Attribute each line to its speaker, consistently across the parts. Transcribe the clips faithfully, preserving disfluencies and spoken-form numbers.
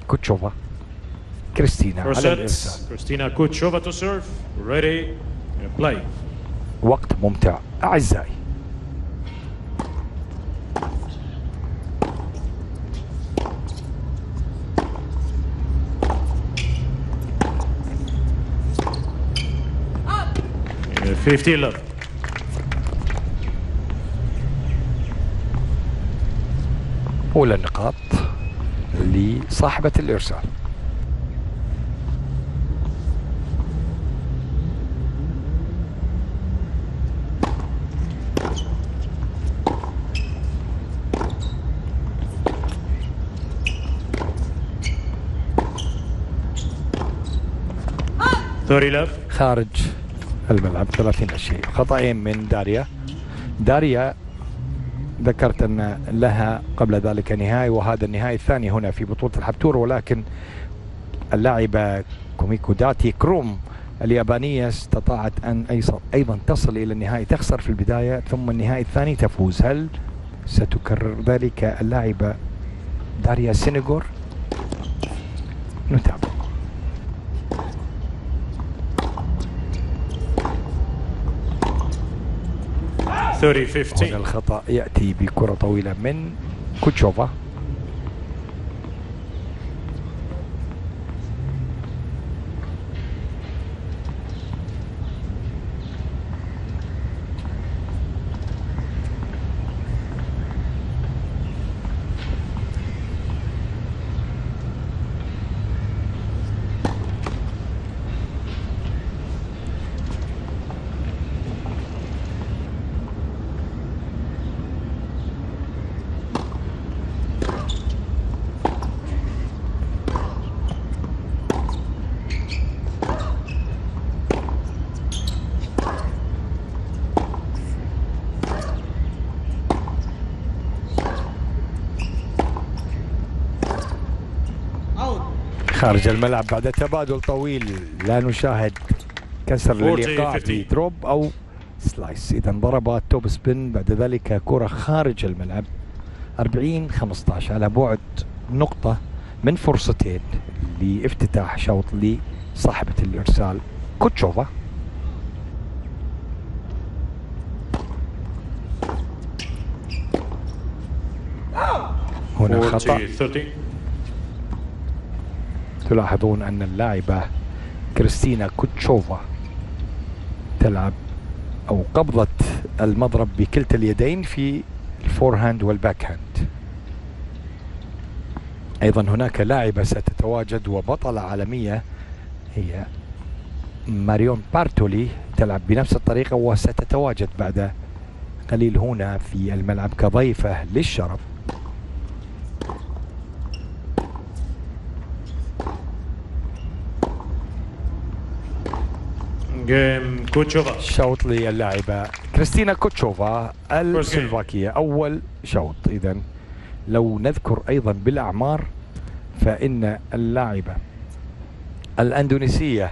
Speaker 1: كوتشوفا. كريستينا على الإرسال.
Speaker 2: كريستينا كوتشوفا to serve. Ready. Play.
Speaker 1: وقت ممتع أعزائي.
Speaker 2: fifteen love.
Speaker 1: أولى النقاط لصاحبة الإرسال.
Speaker 2: ثلاثين love.
Speaker 1: خارج الملعب ثلاثين شيء. خطأين من داريا. داريا ذكرت أن لها قبل ذلك نهائي، وهذا النهائي الثاني هنا في بطولة الحبتور، ولكن اللاعبة كوميكو داتي كروم اليابانية استطاعت أن أيضا تصل إلى النهائي، تخسر في البداية ثم النهائي الثاني تفوز. هل ستكرر ذلك اللاعبة داريا سينيغور؟ نتابع.
Speaker 2: ثلاثين خمسين.
Speaker 1: هنا الخطأ يأتي بكرة طويلة من كوتشوفا. خارج الملعب بعد تبادل طويل. لا نشاهد كسر للإيقاع بدروب أو سلايس. إذا ضرب توب سبين بعد ذلك كرة خارج الملعب. أربعين خمسة عشر على بعد نقطة من فرصتين لافتتاح شوط لصاحبة الإرسال كوتشوفا. هنا خطأ. تلاحظون أن اللاعبة كريستينا كوتشوفا تلعب أو قبضت المضرب بكلتا اليدين في الفور هاند والباك هاند. أيضا هناك لاعبة ستتواجد وبطلة عالمية هي ماريون بارتولي، تلعب بنفس الطريقة وستتواجد بعد قليل هنا في الملعب كضيفة للشرف.
Speaker 2: جيم كوتشوفا.
Speaker 1: شوط للاعبة كريستينا كوتشوفا السلوفاكية، أول شوط. إذا لو نذكر أيضا بالأعمار فإن اللاعبة الأندونيسية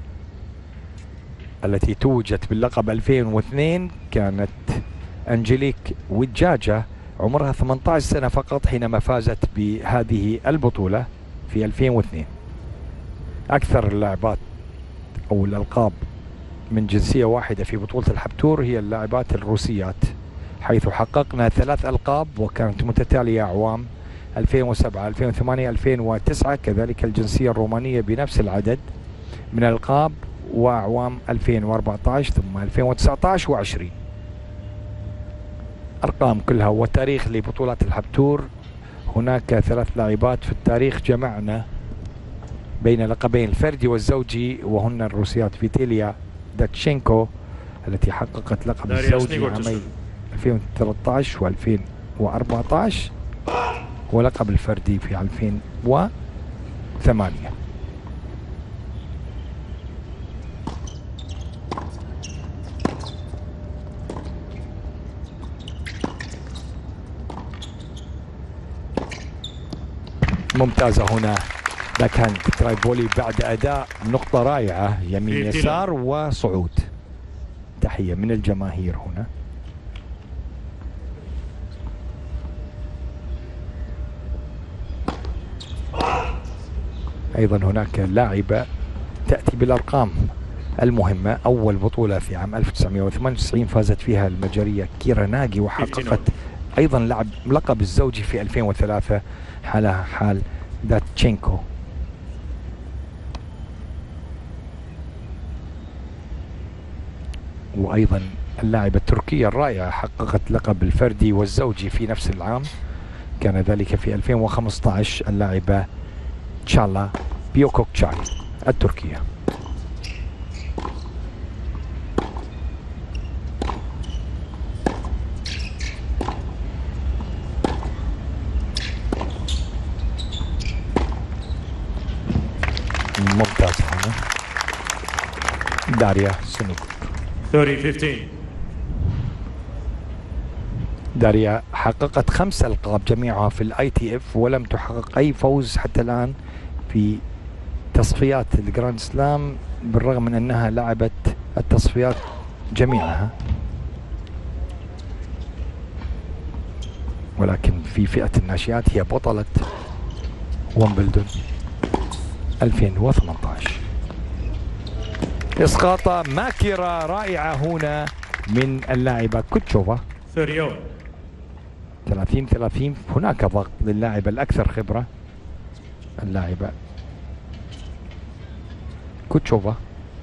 Speaker 1: التي توجت باللقب ألفين واثنين كانت أنجليك ويدجاجا، عمرها ثمانية عشر سنة فقط حينما فازت بهذه البطولة في ألفين واثنين. أكثر اللاعبات أو الألقاب من جنسية واحدة في بطولة الحبتور هي اللاعبات الروسيات، حيث حققنا ثلاث ألقاب وكانت متتالية أعوام ألفين وسبعة ألفين وثمانية ألفين وتسعة. كذلك الجنسية الرومانية بنفس العدد من الألقاب، وأعوام ألفين وأربعة عشر ثم ألفين وتسعة عشر وعشرين. أرقام كلها وتاريخ لبطولات الحبتور. هناك ثلاث لاعبات في التاريخ جمعنا بين لقبين الفردي والزوجي، وهن الروسيات فيتيليا داتشينكو التي حققت لقب الزوجي عامي ألفين وثلاثة عشر وألفين وأربعة عشر، ولقب الفردي في ألفين وثمانية. ممتازة هنا باك هاند تراي فولي بعد أداء نقطة رائعة يمين يسار وصعود. تحية من الجماهير هنا. أيضا هناك لاعبة تأتي بالأرقام المهمة. أول بطولة في عام ألف وتسعمائة وثمانية وتسعين فازت فيها المجرية كيرا ناغي، وحققت أيضا لعب لقب الزوجي في ألفين وثلاثة حالها حال داتشينكو. وأيضا اللاعبة التركية الرائعة حققت لقب الفردي والزوجي في نفس العام، كان ذلك في ألفين وخمسة عشر، اللاعبة تشالا بيوكوكشاري التركية. ممتاز هنا داريا سنوكور.
Speaker 2: ثلاثين خمسة عشر.
Speaker 1: داريا حققت خمس ألقاب جميعها في الاي تي اف، ولم تحقق اي فوز حتى الان في تصفيات الجراند سلام، بالرغم من انها لعبت التصفيات جميعها، ولكن في فئة الناشئات هي بطلة ويمبلدون ألفين وثمانية عشر. اسقاطة ماكرة رائعة هنا من اللاعبة كوتشوفا. ثلاثين ثلاثين. هناك ضغط للاعبة الأكثر خبرة، اللاعبة كوتشوفا.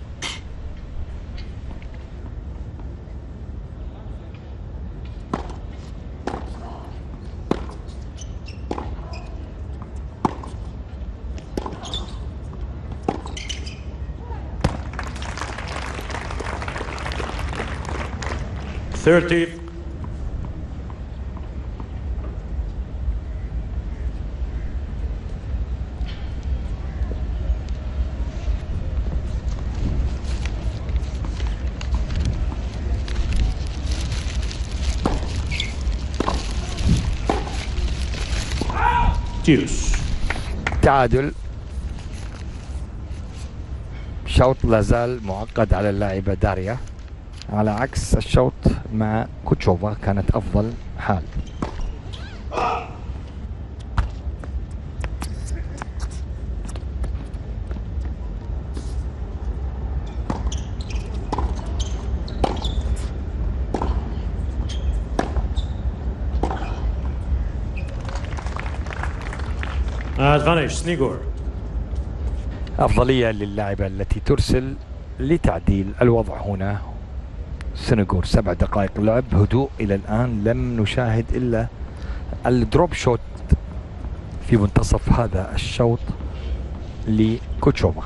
Speaker 2: ثلاثين. تيوس.
Speaker 1: تعادل. شوط لازال معقد على اللاعبة داريا، على عكس الشوط مع كوتشوفا كانت أفضل حال.
Speaker 2: ادفانتج سنيغور.
Speaker 1: أفضلية للاعبة التي ترسل لتعديل الوضع هنا. سنغور سبع دقائق لعب، هدوء إلى الآن، لم نشاهد إلا الدروب شوت في منتصف هذا الشوط لكوتشوفا.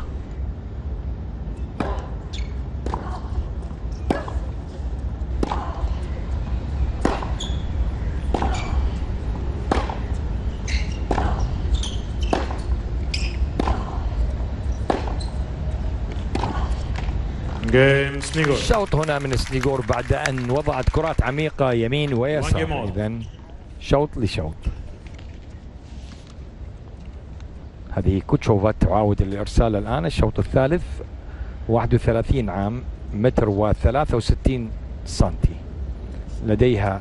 Speaker 2: جيم سنيغور.
Speaker 1: شوط هنا من سنيغور بعد أن وضعت كرات عميقة يمين ويسار. إذن شوط لشوط. هذه كوتشوفا تعاود الإرسال الآن. الشوط الثالث، واحد وثلاثين عام، متر وثلاثة وستين سنتي، لديها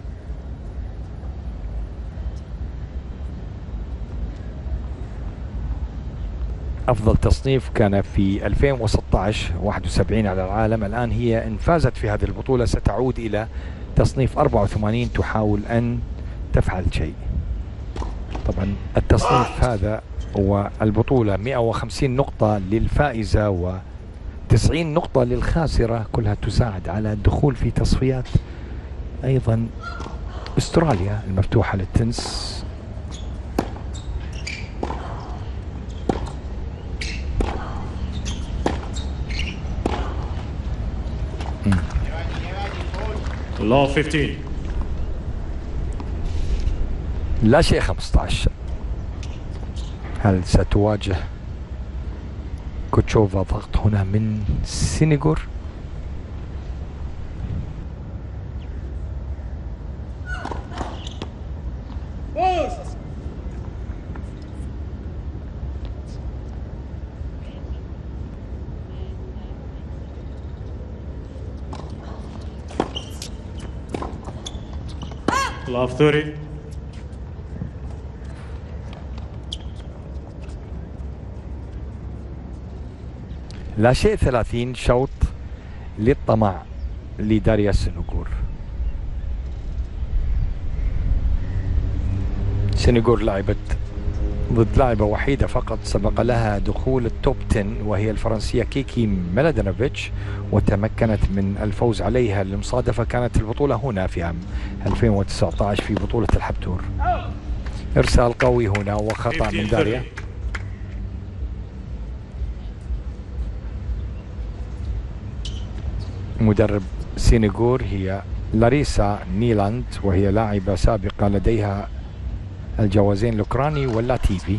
Speaker 1: أفضل تصنيف كان في ألفين وستة عشر واحد وسبعين على العالم. الآن هي إن فازت في هذه البطولة ستعود إلى تصنيف أربعة وثمانين، تحاول أن تفعل شيء. طبعا التصنيف هذا والبطولة مئة وخمسين نقطة للفائزة وتسعين نقطة للخاسرة، كلها تساعد على الدخول في تصفيات أيضا أستراليا المفتوحة للتنس.
Speaker 2: لو خمسة عشر.
Speaker 1: لا شيء خمسة عشر. هل ستواجه كوتشوفا ضغط هنا من سنغور؟
Speaker 2: Love ثلاثين.
Speaker 1: لا شيء ثلاثين شوط للطمع لداريا سينيغور. سينيغور لعبت ضد لاعبة وحيدة فقط سبق لها دخول التوب عشرة وهي الفرنسية كيكي ميلادينوفيتش، وتمكنت من الفوز عليها. المصادفة كانت البطولة هنا في عام ألفين وتسعة عشر في بطولة الحبتور. إرسال قوي هنا وخطأ من داريا. مدرب سينيغور هي لاريسا نيلاند، وهي لاعبة سابقة لديها الجوازين الأوكراني واللاتيفي.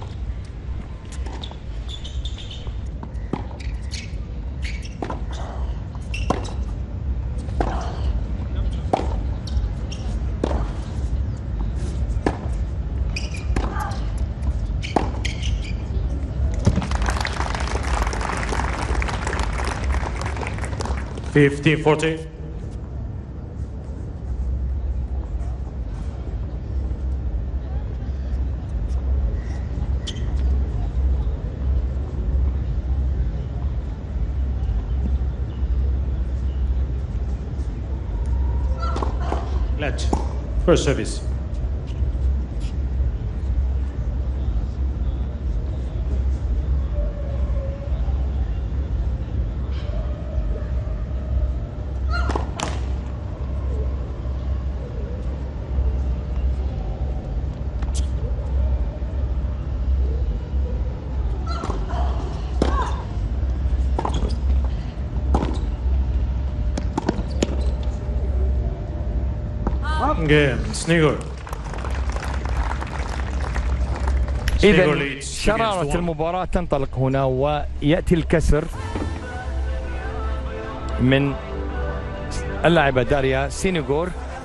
Speaker 2: fifteen forty. Let. First service. Game, Sneaker.
Speaker 1: إذا شرارة المباراة تنطلق هنا ويأتي الكسر من اللاعبة داريا سينيغور.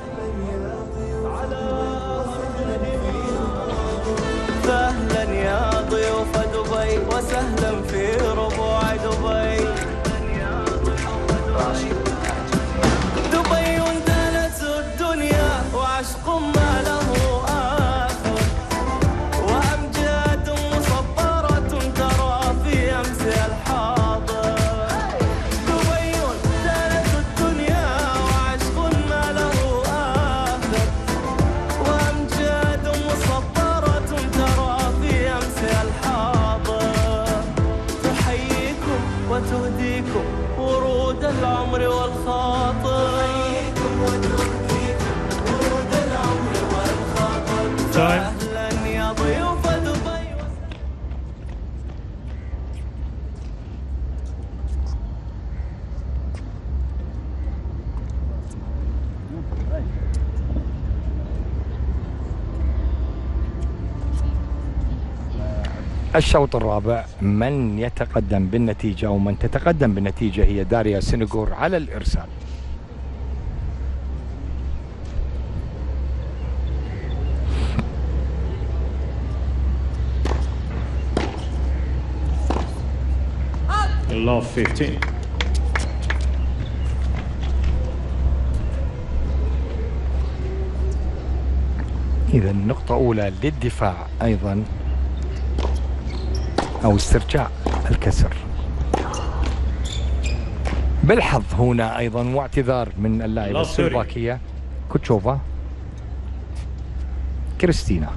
Speaker 3: أهلا يا ضيوف دبي وسهلا في ربوع دبي. دبي وانتهت الدنيا وعشق ما له آخر، وأمجاد مصبرة ترى في أمس الحاضر. دبي وانتهت الدنيا وعشق ما له آخر، وأمجاد مصبرة ترى في أمس الحاضر. تحييكم وتهديكم ورود العمر والخاطر. أهلا يا ضيوف دبي.
Speaker 1: الشوط الرابع من يتقدم بالنتيجة ومن تتقدم بالنتيجة هي داريا سينيغور على الإرسال.
Speaker 2: Love fifteen.
Speaker 1: إذا نقطة أولى للدفاع أيضا أو استرجاع الكسر. بالحظ هنا أيضا واعتذار من اللاعبة السلوفاكية كوتشوفا كريستينا.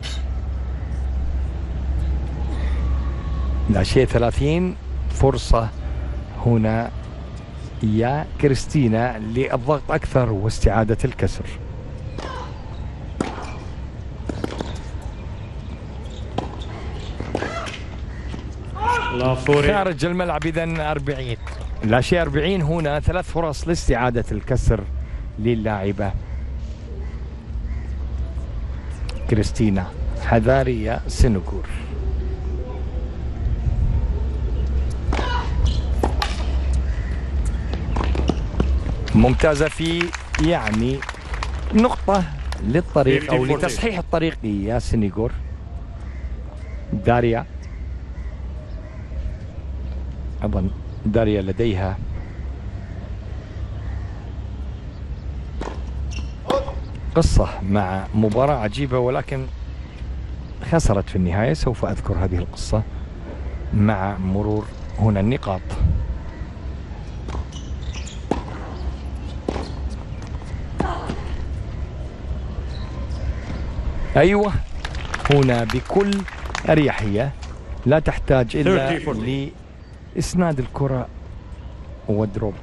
Speaker 1: لا شيء ثلاثين، فرصة هنا يا كريستينا للضغط أكثر واستعادة الكسر. خارج الملعب إذن أربعين. لا شيء أربعين، هنا ثلاث فرص لاستعادة الكسر للاعبة كريستينا هذاريا سينيغور. ممتازة في يعني نقطة للطريق أو لتصحيح الطريق يا سينيغور. داريا أيضا داريا لديها قصة مع مباراة عجيبة ولكن خسرت في النهاية. سوف أذكر هذه القصة مع مرور هنا النقاط. أيوة هنا بكل أريحية، لا تحتاج إلا لإسناد الكرة ودروب.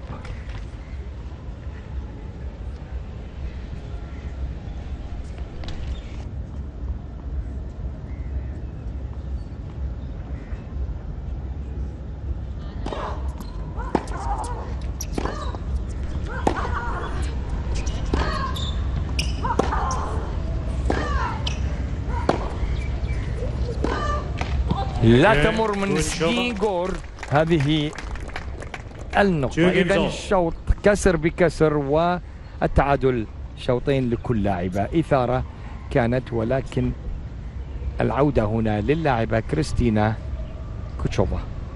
Speaker 1: لا تمر من سنيغور هذه النقطة. إذا الشوط كسر بكسر والتعادل شوطين لكل لاعبة. إثارة كانت، ولكن العودة هنا للاعبة كريستينا كوتشوفا.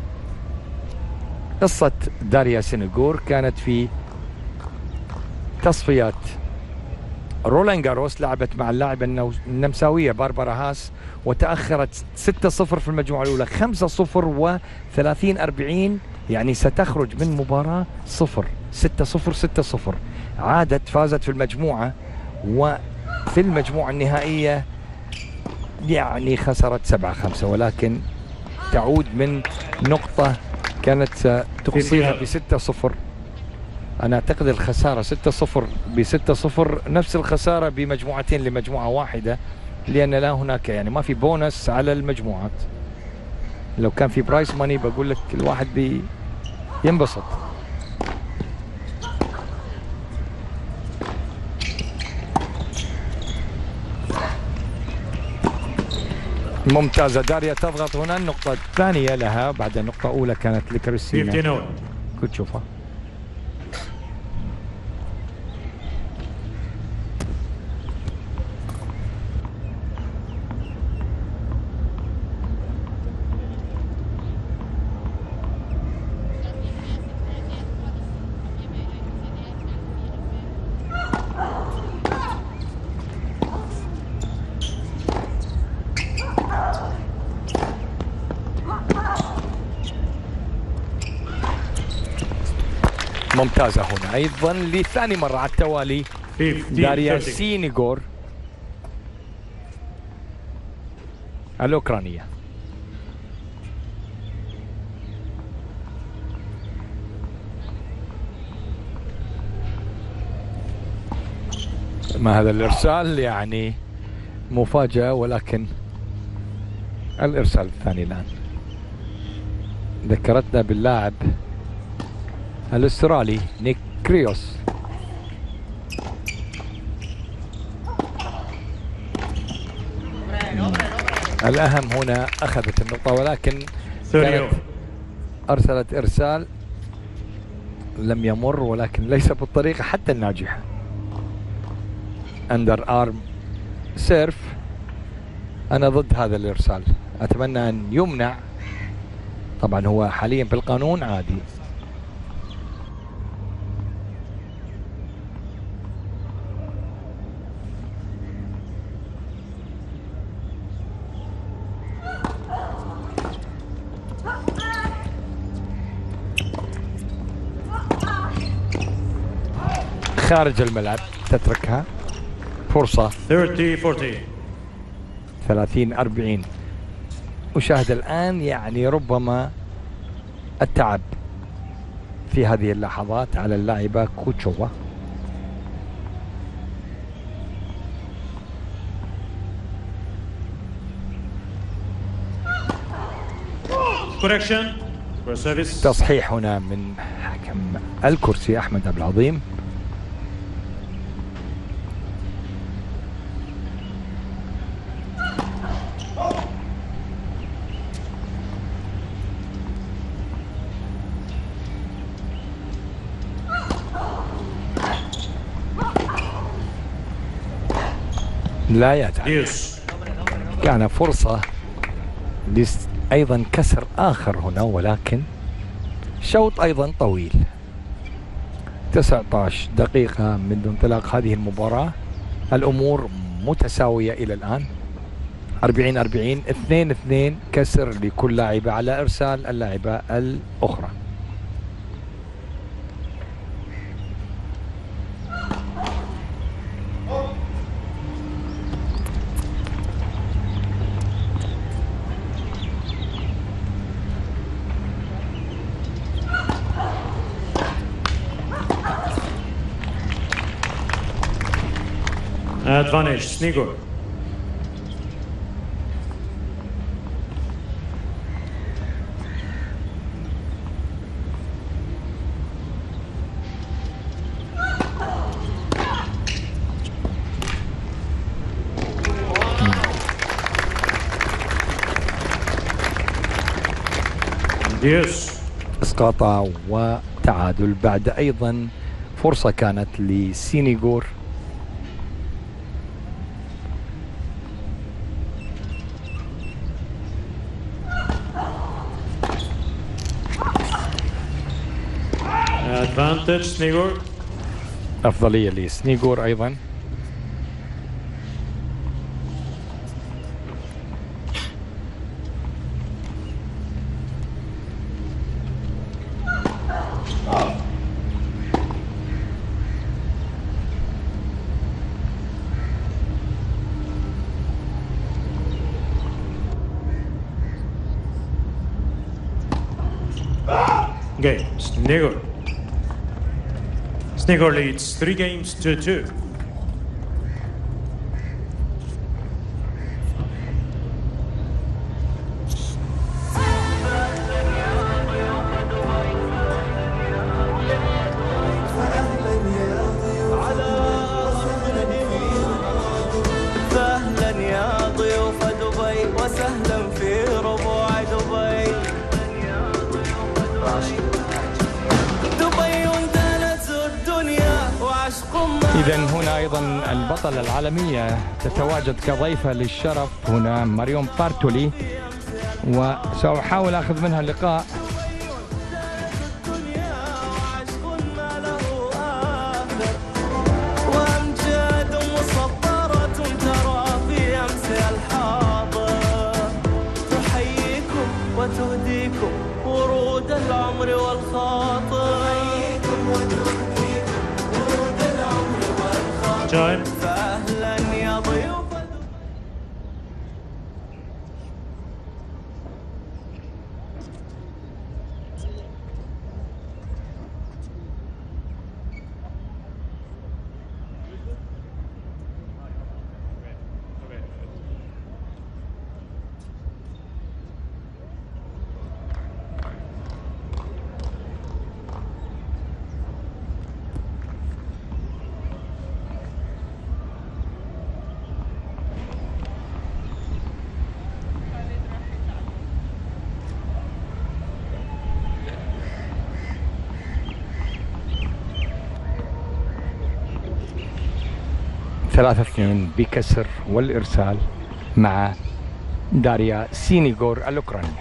Speaker 1: قصة داريا سنيغور كانت في تصفيات رولان جاروس، لعبت مع اللاعبة النمساوية باربارا هاس وتأخرت ستة صفر في المجموعة الأولى، خمسة صفر وثلاثين أربعين، يعني ستخرج من مباراة صفر ستة صفر ستة صفر. عادت فازت في المجموعة، وفي المجموعة النهائية يعني خسرت سبعة خمسة، ولكن تعود من نقطة كانت تقصيها بستة صفر. أنا أعتقد الخسارة ستة صفر بستة صفر نفس الخسارة بمجموعتين لمجموعة واحدة، لأن لا هناك يعني ما في بونس على المجموعات. لو كان في برايس ماني بقول لك الواحد بي ينبسط. ممتازة داريا تضغط هنا. النقطة الثانية لها بعد النقطة الأولى كانت لكريستينا كوتشوفا. ممتازة هنا أيضا لثاني مرة على التوالي داريا سينيغور الأوكرانية. ما هذا الإرسال يعني مفاجأة، ولكن الإرسال الثاني الآن ذكرتنا باللاعب الاسترالي نيك كريوس. الأهم هنا أخذت النقطة، ولكن كانت أرسلت إرسال لم يمر، ولكن ليس بالطريقة حتى الناجحة. أندر آرم سيرف. أنا ضد هذا الإرسال، أتمنى أن يمنع. طبعا هو حاليا بالقانون عادي. خارج الملعب تتركها فرصة. ثلاثين أربعين. أشاهد الآن يعني ربما التعب في هذه اللحظات على اللاعبة كوتشوفا. تصحيح هنا من حكم الكرسي أحمد عبد العظيم. لا يتعب. كان فرصة أيضا كسر آخر هنا، ولكن شوط أيضا طويل. تسعة عشر دقيقة منذ انطلاق هذه المباراة، الأمور متساوية إلى الآن. أربعين أربعين، اثنين اثنين كسر لكل لاعبة على إرسال اللاعبة الأخرى.
Speaker 2: Advantage, Snigor. Yes.
Speaker 1: اسقاطة وتعادل بعد ايضا فرصة كانت لسينيغور.
Speaker 2: Advantage, Snigor.
Speaker 1: افضلية لسنيغور ايضا.
Speaker 2: Game, Snigor. Snigor leads three games to two.
Speaker 3: فأهلا يا ضيوف دبي وسهلا في ربوع دبي. دبي دانت الدنيا وعشق ما.
Speaker 1: إذا هنا أيضا البطلة العالمية تتواجد كضيفة للشرف هنا ماريون بارتولي، وسأحاول أخذ منها اللقاء.
Speaker 3: وأمجاد مسطرة ترى في أمس الحاضر، تحييكم وتهديكم ورود العمر والخاطر.
Speaker 2: Time.
Speaker 3: فأهلا يا ضيوف.
Speaker 1: ثلاثة اثنين بكسر والإرسال مع داريا سينيغور الأوكرانية.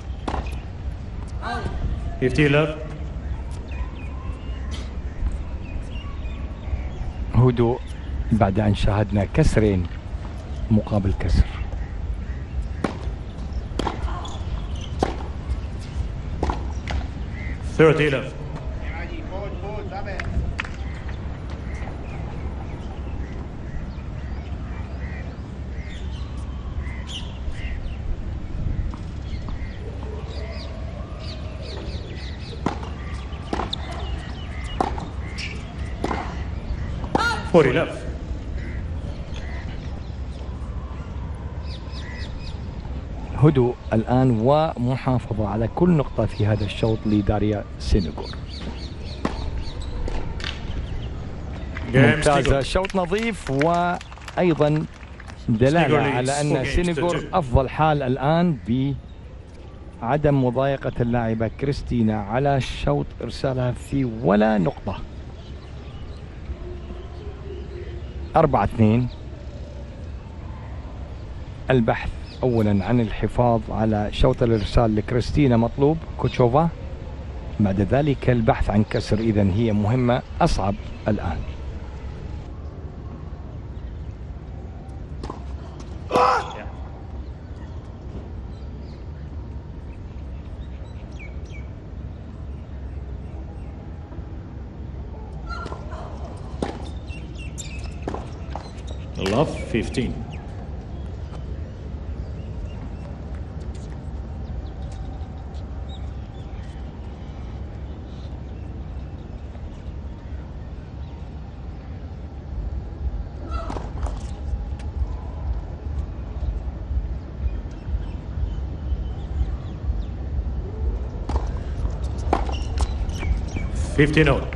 Speaker 2: fifty left.
Speaker 1: هدوء بعد أن شاهدنا كسرين مقابل كسر.
Speaker 2: thirty left. forty left.
Speaker 1: هدوء الآن ومحافظة على كل نقطة في هذا الشوط لداريا سينيغور. ممتازة، شوط نظيف وأيضا دلالة على أن سينيغور أفضل حال الآن بعدم مضايقة اللاعبة كريستينا على شوط إرسالها في ولا نقطة. أربعة اثنين. البحث أولا عن الحفاظ على شوط الإرسال لكريستينا مطلوب كوتشوفا، بعد ذلك البحث عن كسر. إذن هي مهمة أصعب الآن.
Speaker 2: Love fifteen. fifteen all.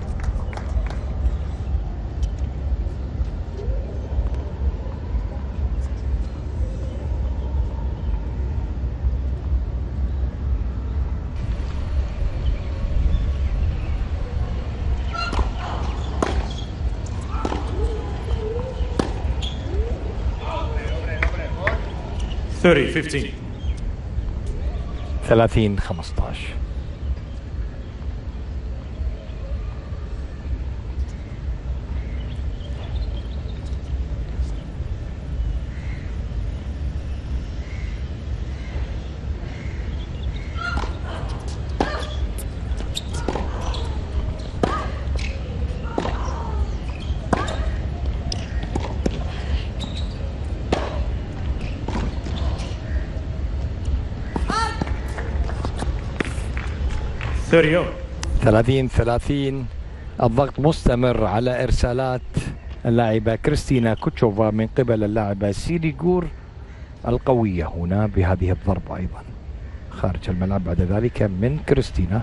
Speaker 2: thirty fifteen.
Speaker 1: ثلاثين خمسة عشر.
Speaker 2: thirty all.
Speaker 1: ثلاثين ثلاثين. الضغط مستمر على إرسالات اللاعبة كريستينا كوتشوفا من قبل اللاعبة سينيغور القوية هنا بهذه الضربة أيضا خارج الملعب بعد ذلك من كريستينا.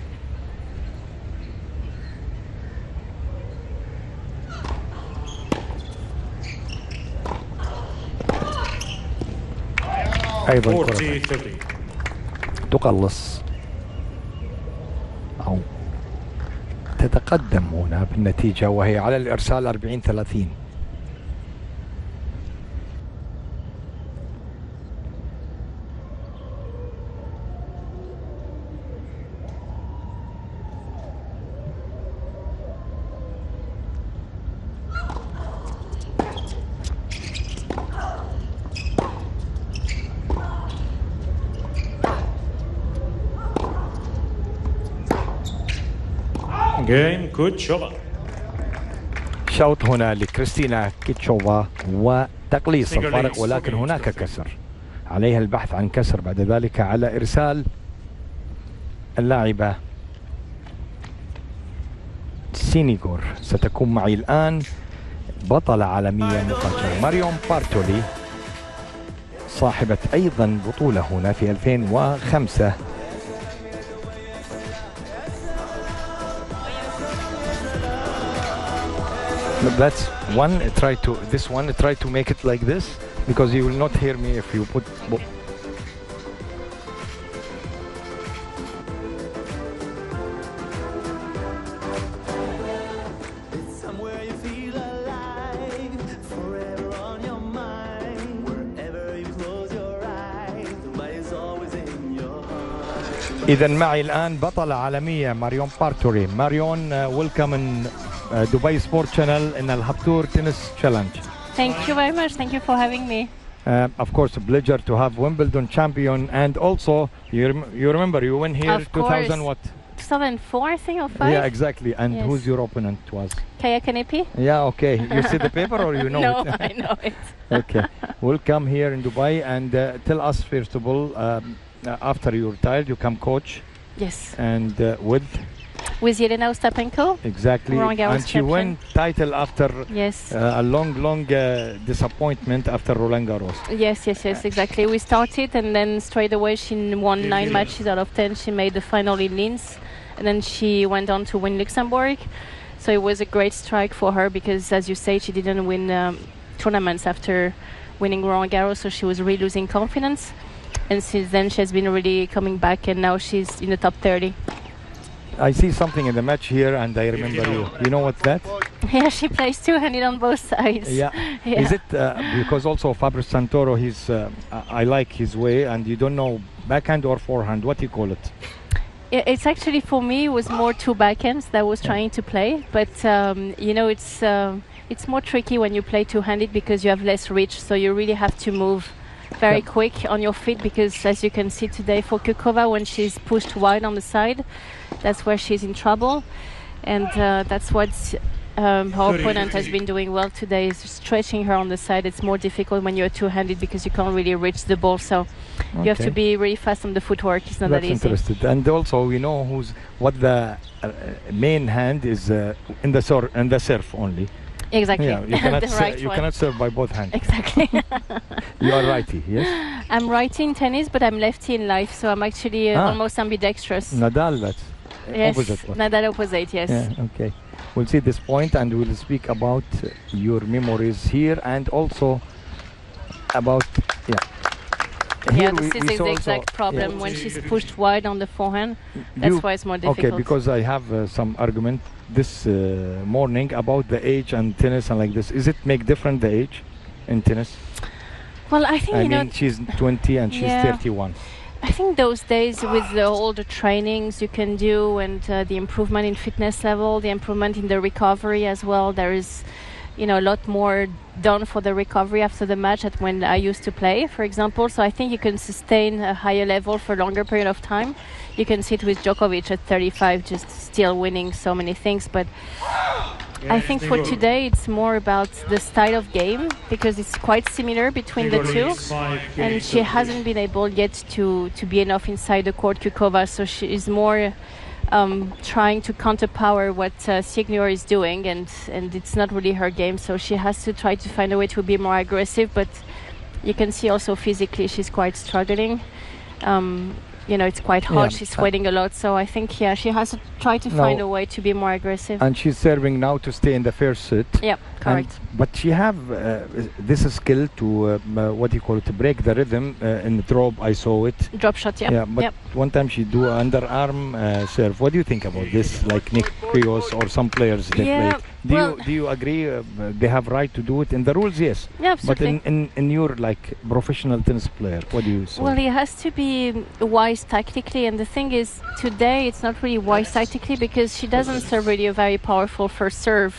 Speaker 1: أيضا كرة تقلص أو تتقدم هنا بالنتيجة وهي على الإرسال أربعين ثلاثين.
Speaker 2: Game كوتشوفا.
Speaker 1: شوط هنا لكريستينا كيتشوفا وتقليص الفارق ولكن هناك كسر عليها البحث عن كسر بعد ذلك على إرسال اللاعبة سينيغور. ستكون معي الآن بطلة عالمية مقاتلة ماريون بارتولي صاحبة أيضا بطولة هنا في ألفين وخمسة. That's one. Try to this one. Try to make it like this because you will not hear me if you put.
Speaker 3: Somewhere you feel alive, forever on your mind. Wherever you close your eyes, nobody's always in your heart.
Speaker 1: إذا معي الآن بطلة عالمية ماريون بارتوري. ماريون, uh, welcome in uh, Dubai Sport Channel in Al Habtoor Tennis Challenge.
Speaker 4: Thank you very much. Thank you for having me.
Speaker 1: Uh, of course, a pleasure to have Wimbledon champion, and also you rem you remember you went here
Speaker 4: Of
Speaker 1: two thousand what?
Speaker 4: two thousand four, I think, or five.
Speaker 1: Yeah, exactly. And
Speaker 4: Yes.
Speaker 1: who's your opponent was?
Speaker 4: Kaya Kanepi?
Speaker 1: Yeah, okay. You see the paper or you know
Speaker 4: no,
Speaker 1: it?
Speaker 4: I know it.
Speaker 1: Okay. Welcome here in Dubai, and uh, tell us first of all, um, uh, after you retired, you come coach,
Speaker 4: Yes.
Speaker 1: and uh, with
Speaker 4: With Yelena Ostapenko?
Speaker 1: exactly,
Speaker 4: Roland Garros
Speaker 1: and she
Speaker 4: champion.
Speaker 1: won title after
Speaker 4: Yes.
Speaker 1: uh, a long, long uh, disappointment after Roland Garros.
Speaker 4: Yes, yes, yes, exactly. We started and then straight away she won nine matches out of ten. She made the final in Linz and then she went on to win Luxembourg. So it was a great strike for her because, as you say, she didn't win um, tournaments after winning Roland Garros, so she was really losing confidence. And since then she has been really coming back and now she's in the top thirty.
Speaker 1: I see something in the match here, and I remember you. You know what's that?
Speaker 4: Yeah, she plays two-handed on both sides.
Speaker 1: Yeah.
Speaker 4: Yeah.
Speaker 1: Is it uh, because also Fabrice Santoro? He's uh, I I like his way, and you don't know backhand or forehand. What do you call it?
Speaker 4: I- It's actually, for me, it was more two backhands that I was trying to play, but um, you know, it's um, it's more tricky when you play two-handed because you have less reach, so you really have to move very
Speaker 1: Yeah.
Speaker 4: quick on your feet because, as you can see today, for Kukova, when she's pushed wide on the side, that's where she's in trouble, and uh, that's what Um, her
Speaker 2: thirty,
Speaker 4: opponent has
Speaker 2: fifty.
Speaker 4: been doing well today, is stretching her on the side. It's more difficult when you're two-handed because you can't really reach the ball. So you have
Speaker 1: Okay.
Speaker 4: to be really fast on the footwork. It's not
Speaker 1: That's
Speaker 4: that easy.
Speaker 1: interesting. And also, we know who's what the uh, main hand is uh, in the sur- in the serve only.
Speaker 4: Exactly.
Speaker 1: Yeah, you cannot
Speaker 4: the
Speaker 1: ser-
Speaker 4: right
Speaker 1: you
Speaker 4: one.
Speaker 1: cannot serve by both hands.
Speaker 4: Exactly.
Speaker 1: You are righty, yes.
Speaker 4: I'm righty in tennis, but I'm lefty in life, so I'm actually uh,
Speaker 1: Ah.
Speaker 4: almost ambidextrous.
Speaker 1: Nadal, that's
Speaker 4: yes,
Speaker 1: opposite one.
Speaker 4: Nadal opposite. Yes.
Speaker 1: Yeah, okay. We'll see this point and we'll speak about uh, your memories here and also about yeah.
Speaker 4: Yeah,
Speaker 1: Here
Speaker 4: this
Speaker 1: we-
Speaker 4: is
Speaker 1: we
Speaker 4: the
Speaker 1: saw
Speaker 4: exact
Speaker 1: also-
Speaker 4: problem
Speaker 1: yeah.
Speaker 4: when she's pushed wide on the forehand. That's
Speaker 1: You-
Speaker 4: why it's more difficult.
Speaker 1: Okay, because I have uh, some argument this uh, morning about the age and tennis and like this. Is it make different the age in tennis?
Speaker 4: well, I think
Speaker 1: I
Speaker 4: you know.
Speaker 1: mean, she's twenty and she's
Speaker 4: Yeah.
Speaker 1: thirty-one.
Speaker 4: I think those days with the, all the trainings you can do and uh, the improvement in fitness level, the improvement in the recovery as well, there is, you know, a lot more done for the recovery after the match at when I used to play, for example. So I think you can sustain a higher level for a longer period of time. You can see it with Djokovic at thirty-five, just still winning so many things. But I think for today it's more about the style of game because it's quite similar between the two. And she hasn't been able yet to, to be enough inside the court, Kukova, so she is more um, trying to counterpower what uh, Signor is doing, and, and it's not really her game, so she has to try to find a way to be more aggressive, but you can see also physically she's quite struggling. Um, you know, it's quite hot,
Speaker 1: Yeah.
Speaker 4: she's sweating a lot, so I think, yeah, she has to try to
Speaker 1: No.
Speaker 4: find a way to be more aggressive.
Speaker 1: And she's serving now to stay in the first set.
Speaker 4: Yep, correct.
Speaker 1: And, but she have uh, this skill to um, uh, what do you call it, to break the rhythm uh, in the drop. I saw it.
Speaker 4: Drop shot, yeah.
Speaker 1: Yeah, but
Speaker 4: yep.
Speaker 1: one time she do underarm uh, serve. What do you think about this? Like Nick Kyrgios or some players they
Speaker 4: Yeah,
Speaker 1: play. Do
Speaker 4: well-
Speaker 1: you do you agree uh, they have right to do it in the rules? Yes.
Speaker 4: Yeah,
Speaker 1: But
Speaker 4: absolutely.
Speaker 1: in, in, in your like professional tennis player, what do you say?
Speaker 4: Well, he has to be wise tactically, and the thing is, today it's not really wise tactically because she doesn't serve really a very powerful first serve.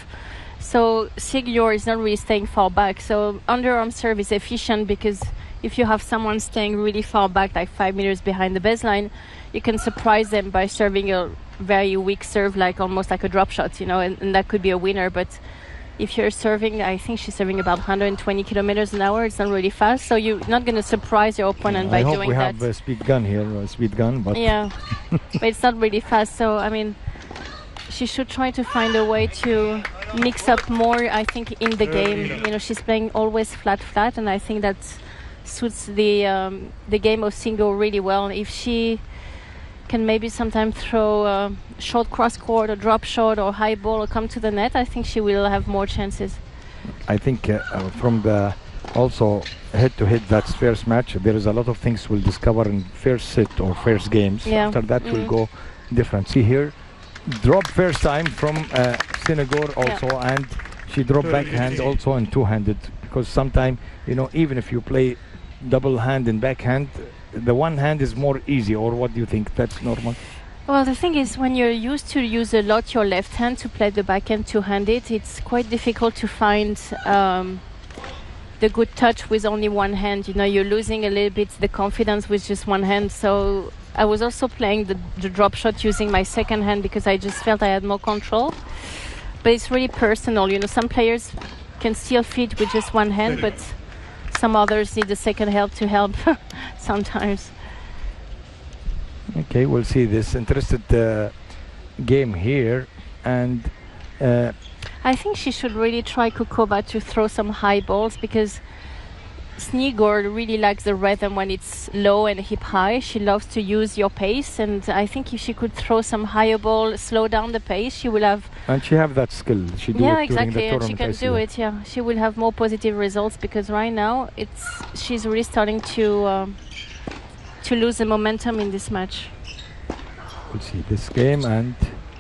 Speaker 4: So Signor is not really staying far back. So underarm serve is efficient because if you have someone staying really far back, like five meters behind the baseline, you can surprise them by serving a very weak serve, like almost like a drop shot, you know, and, and that could be a winner. But if you're serving, I think she's serving about one hundred twenty kilometers an hour. It's not really fast, so you're not going to surprise your opponent by
Speaker 1: I hope
Speaker 4: doing
Speaker 1: we
Speaker 4: that.
Speaker 1: have a speed gun here, a speed gun, but
Speaker 4: Yeah, but it's not really fast. So I mean, she should try to find a way to mix up more. I think in the game, you know, she's playing always flat, flat, and I think that suits the um, the game of single really well. If she can maybe sometime throw a short cross court or drop shot or high ball or come to the net, I think she will have more chances.
Speaker 1: I think uh, uh, from the also head to head that's first match, there is a lot of things we'll discover in first set or first games.
Speaker 4: Yeah.
Speaker 1: After that will
Speaker 4: Mhm.
Speaker 1: go different. See here, drop first time from uh, Senegor also, and she dropped backhand also and two-handed, because sometimes, you know, even if you play double hand and backhand, the one hand is more easy. Or what do you think? That's normal?
Speaker 4: Well, the thing is, when you're used to use a lot your left hand to play the backhand two-handed, it's quite difficult to find um, the good touch with only one hand. You know, you're losing a little bit the confidence with just one hand. So I was also playing the, the drop shot using my second hand because I just felt I had more control. But it's really personal. You know, some players can still fit with just one hand, but some others need the second help to help sometimes.
Speaker 1: Okay, we'll see this interested uh, game here, and uh,
Speaker 4: I think she should really try Kukova to throw some high balls because Snigor really likes the rhythm when it's low and hip high. She loves to use your pace, and I think if she could throw some higher ball, slow down the pace, she will have.
Speaker 1: and she have that skill. She do
Speaker 4: Yeah,
Speaker 1: it during
Speaker 4: exactly,
Speaker 1: the
Speaker 4: and she
Speaker 1: tournament.
Speaker 4: can
Speaker 1: I see
Speaker 4: do
Speaker 1: that.
Speaker 4: it. Yeah, she will have more positive results because right now it's she's really starting to um, to lose the momentum in this match.
Speaker 1: We'll see this game, and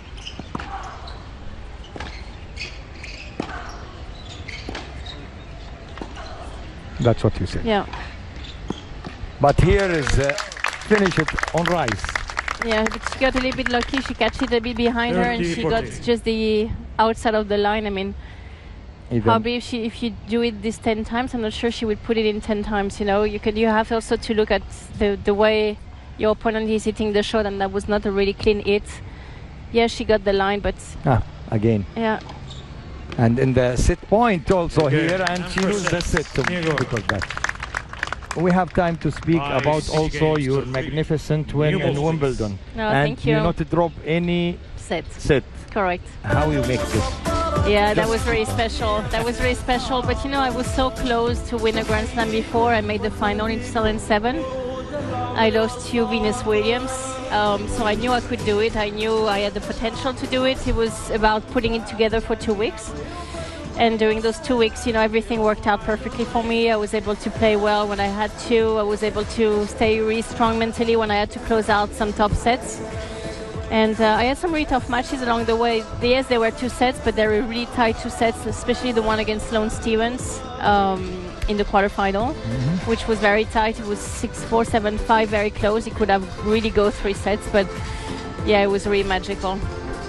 Speaker 1: that's what you said.
Speaker 4: Yeah,
Speaker 1: But here is uh, finish it on rice.
Speaker 4: yeah, but she got a little bit lucky. She catch it a bit behind her, and she got
Speaker 2: thirty,
Speaker 4: just the outside of the line. I mean.
Speaker 1: Even
Speaker 4: Probably if she if you do it this ten times, I'm not sure she would put it in ten times. You know, you can you have also to look at the the way your opponent is hitting the shot, and that was not a really clean hit. Yeah, she got the line, but
Speaker 1: ah again.
Speaker 4: yeah,
Speaker 1: And in the set point also
Speaker 2: Okay.
Speaker 1: here, and she
Speaker 2: Number
Speaker 1: loses the
Speaker 2: six,
Speaker 1: set to
Speaker 2: Diego.
Speaker 1: because that. We have time to speak
Speaker 2: Five
Speaker 1: about
Speaker 2: sea
Speaker 1: also
Speaker 2: games
Speaker 1: your
Speaker 2: to three.
Speaker 1: magnificent win in
Speaker 2: Newbold
Speaker 1: Wimbledon.
Speaker 4: No,
Speaker 1: and
Speaker 4: thank you.
Speaker 1: not drop any
Speaker 4: Set.
Speaker 1: set.
Speaker 4: Correct.
Speaker 1: How you make this?
Speaker 4: Yeah, that was very special. That was very special. But you know, I was so close to win a Grand Slam before. I made the final in two thousand seven. I lost to Venus Williams. Um, so I knew I could do it. I knew I had the potential to do it. It was about putting it together for two weeks. And during those two weeks, you know, everything worked out perfectly for me. I was able to play well when I had to. I was able to stay really strong mentally when I had to close out some tough sets. And uh, I had some really tough matches along the way. Yes, there were two sets, but they were really tight two sets, especially the one against Sloane Stevens um, in the quarterfinal, mm-hmm. which was very tight. It was six four, seven five, very close. It could have really go three sets, but yeah, it was really magical.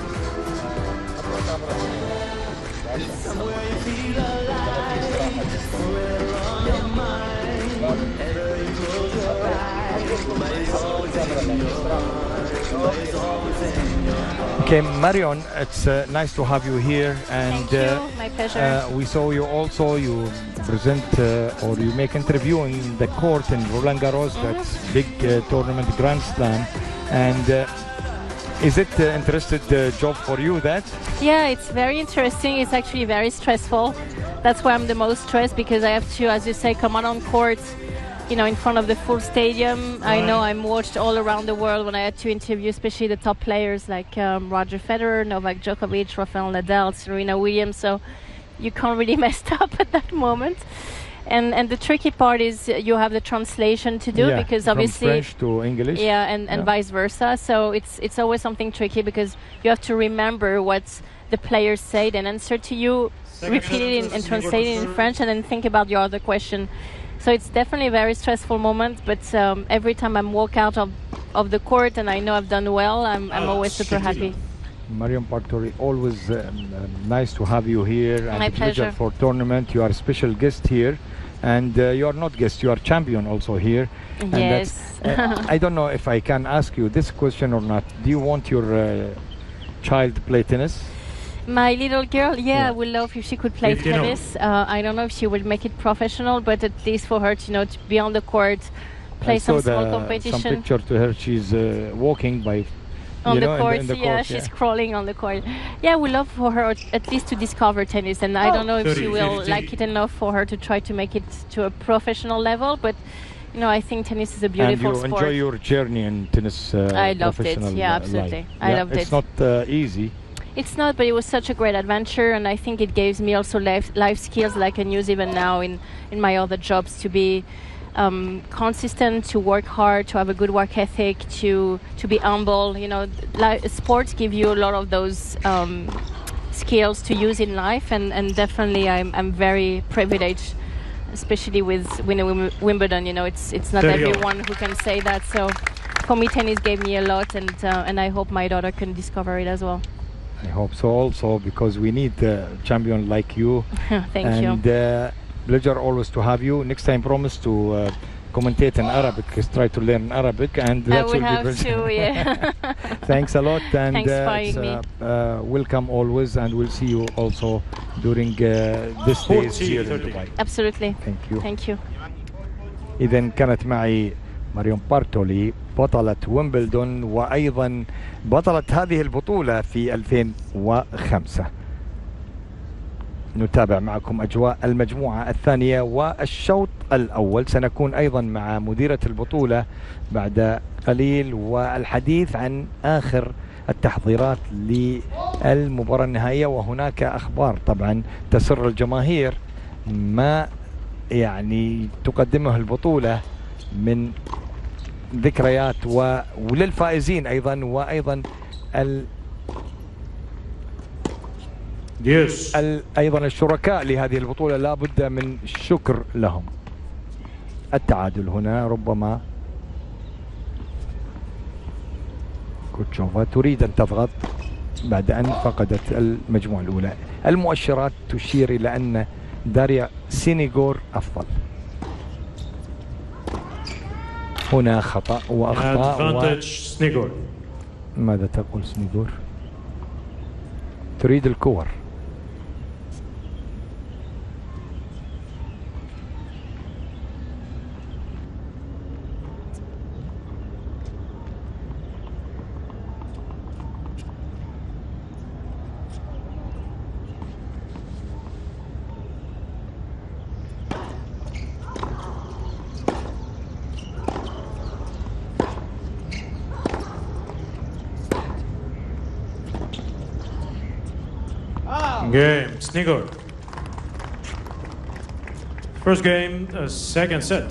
Speaker 3: Somewhere you feel alive, forever on your mind. Whenever you close your eyes, nobody's always in your heart. Nobody's always in your heart.
Speaker 1: Okay, Marion, it's uh, nice to have you here. And
Speaker 4: Thank you.
Speaker 1: uh,
Speaker 4: My pleasure.
Speaker 1: uh, we saw you also. You present uh, or you make interview in the court in Roland Garros.
Speaker 4: Mm-hmm.
Speaker 1: That's big uh, tournament, Grand Slam. And uh, is it uh, interested uh, job for you? That?
Speaker 4: Yeah, it's very interesting. It's actually very stressful. That's why I'm the most stressed, because I have to, as you say, come out on court, you know, in front of the full stadium. I know I'm watched all around the world when I had to interview, especially the top players like um, Roger Federer, Novak Djokovic, Rafael Nadal, Serena Williams. So you can't really mess up at that moment. And and the tricky part is you have the translation to do,
Speaker 1: Yeah,
Speaker 4: because
Speaker 1: from
Speaker 4: obviously
Speaker 1: French to English.
Speaker 4: yeah, and, and
Speaker 1: Yeah.
Speaker 4: vice versa. So it's it's always something tricky, because you have to remember what the players say, then answer to you,
Speaker 2: Second
Speaker 4: repeat it in,
Speaker 2: sentence,
Speaker 4: and
Speaker 2: Igor
Speaker 4: translate it in
Speaker 2: Serve.
Speaker 4: French, and then think about your other question. So it's definitely a very stressful moment. But um, every time I walk out of, of the court and I know I've done well, I'm I'm
Speaker 2: Ah,
Speaker 4: always super happy.
Speaker 1: Marion Bartoli, always um, um, nice to have you here. And
Speaker 4: My
Speaker 1: a pleasure
Speaker 4: pleasure.
Speaker 1: for tournament. You are a special guest here. And uh, you are not guest, you are champion also here. And
Speaker 4: Yes.
Speaker 1: that's- uh, I don't know if I can ask you this question or not. Do you want your uh, child to play tennis?
Speaker 4: My little girl, yeah,
Speaker 1: Yeah.
Speaker 4: I would love if she could play
Speaker 2: If you know.
Speaker 4: tennis. Uh, I don't know if she will make it professional, but at least for her to, you know, to be on the court, play
Speaker 1: I
Speaker 4: some
Speaker 1: saw
Speaker 4: small
Speaker 1: the,
Speaker 4: competition.
Speaker 1: some picture to her. She's uh, walking by
Speaker 4: on
Speaker 1: you
Speaker 4: the
Speaker 1: know, in
Speaker 4: court,
Speaker 1: in the
Speaker 4: yeah,
Speaker 1: court,
Speaker 4: she's
Speaker 1: yeah.
Speaker 4: crawling on the court. Yeah, we love for her at least to discover tennis, and I don't know if she
Speaker 2: Sorry,
Speaker 4: will
Speaker 2: thirty.
Speaker 4: like it enough for her to try to make it to a professional level. But you know, I think tennis is a
Speaker 1: And
Speaker 4: beautiful
Speaker 1: you
Speaker 4: sport.
Speaker 1: enjoy your journey in tennis uh,
Speaker 4: I loved it.
Speaker 1: professional
Speaker 4: Yeah,
Speaker 1: uh,
Speaker 4: absolutely.
Speaker 1: life.
Speaker 4: I
Speaker 1: Yeah,
Speaker 4: loved
Speaker 1: it's
Speaker 4: it.
Speaker 1: not uh, easy.
Speaker 4: It's not, but it was such a great adventure, and I think it gives me also life, life skills that I can use even now in, in my other jobs, to be um, consistent, to work hard, to have a good work ethic, to to be humble. You know, li- sports give you a lot of those um, skills to use in life, and, and definitely I'm I'm very privileged, especially with winning Wim- Wimbledon. You know, it's it's not
Speaker 2: Very
Speaker 4: everyone who can say that. So for me, tennis gave me a lot, and uh, and I hope my daughter can discover it as well.
Speaker 1: I hope so also, because we need a champion like you.
Speaker 4: Thank
Speaker 1: and
Speaker 4: you.
Speaker 1: uh, pleasure always to have you. Next time promise to uh, commentate in Arabic, because try to learn Arabic, and
Speaker 4: I
Speaker 1: that
Speaker 4: will
Speaker 1: will be
Speaker 4: have
Speaker 1: very-
Speaker 4: to, yeah.
Speaker 1: Thanks a lot, and
Speaker 4: Thanks for
Speaker 1: uh,
Speaker 4: having
Speaker 1: it's,
Speaker 4: me.
Speaker 1: uh, uh, welcome always, and we'll see you also during uh, this days
Speaker 2: forty,
Speaker 1: here in
Speaker 2: thirty.
Speaker 1: Dubai.
Speaker 4: Absolutely.
Speaker 1: Thank you.
Speaker 4: Thank you.
Speaker 1: إذا كانت معي ماريون بارتولي بطلة ويمبلدون، وأيضا بطلة هذه البطولة في ألفين وخمسة. نتابع معكم أجواء المجموعة الثانية والشوط الأول. سنكون أيضا مع مديرة البطولة بعد قليل، والحديث عن آخر التحضيرات للمباراة النهائية. وهناك أخبار طبعا تسر الجماهير ما يعني تقدمه البطولة من ذكريات و... وللفائزين أيضا، وأيضا ال...
Speaker 2: Yes.
Speaker 1: ال... أيضا الشركاء لهذه البطولة لا بد من الشكر لهم. التعادل هنا ربما كوتشوفا تريد أن تضغط بعد أن فقدت المجموعة الأولى. المؤشرات تشير إلى أن داريا سينيغور أفضل. هنا خطأ وأخطاء.
Speaker 2: Advantage Snigor.
Speaker 1: ماذا تقول سنيغور؟ تريد الكور.
Speaker 2: Game, Snigor. First game, uh, second set.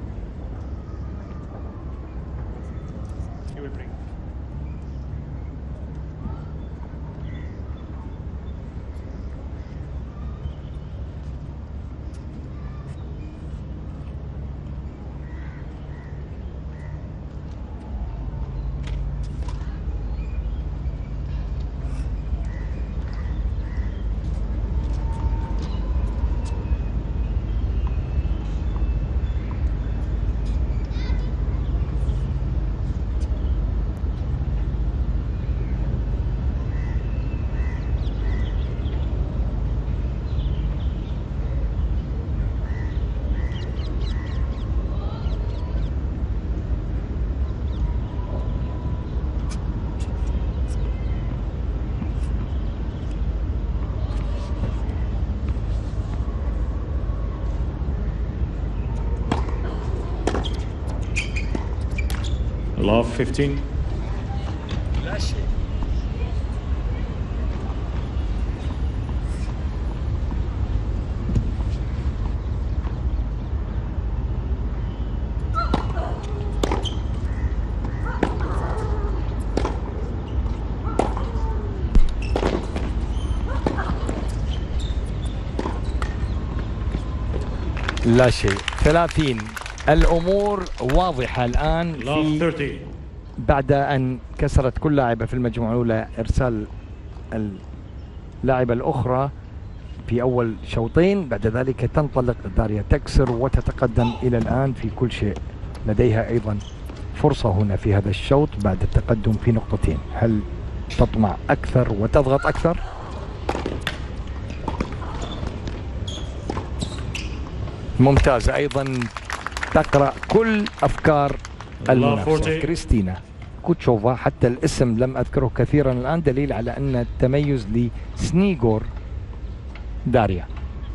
Speaker 2: You will bring. Love fifteen.
Speaker 1: لا شيء. ثلاثين. الأمور واضحة الآن
Speaker 2: Love
Speaker 1: في
Speaker 2: thirty.
Speaker 1: بعد أن كسرت كل لاعبة في المجموعة الأولى إرسال اللاعبة الأخرى في أول شوطين، بعد ذلك تنطلق داريا تكسر وتتقدم إلى الآن في كل شيء. لديها أيضا فرصة هنا في هذا الشوط بعد التقدم في نقطتين. هل تطمع أكثر وتضغط أكثر؟ ممتازة. أيضا تقرأ كل أفكار المنافسة. كريستينا كوتشوفا، حتى الاسم لم أذكره كثيرا الآن، دليل على أن التميز لسنيغور داريا.